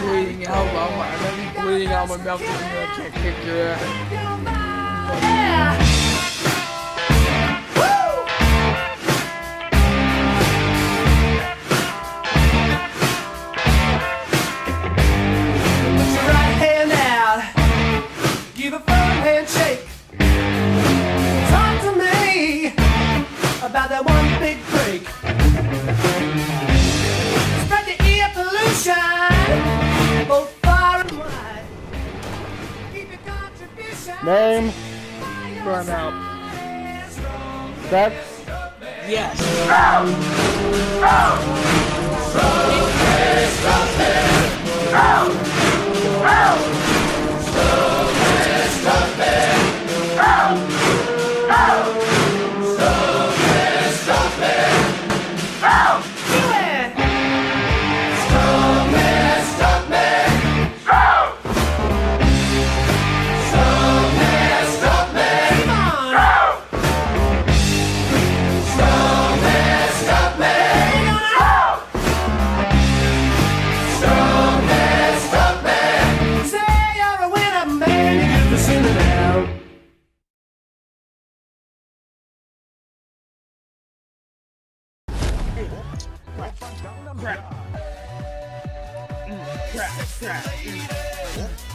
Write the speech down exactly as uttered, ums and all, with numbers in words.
bleeding out. I'm gonna be bleeding out my mouth. I can't kick your ass. Give a firm handshake. Talk to me about that one big break. Spread the air pollution both far and wide. Keep your contribution. Name. Burn out. Sex. Yes. Crap. Mm, crap, crap. Mm.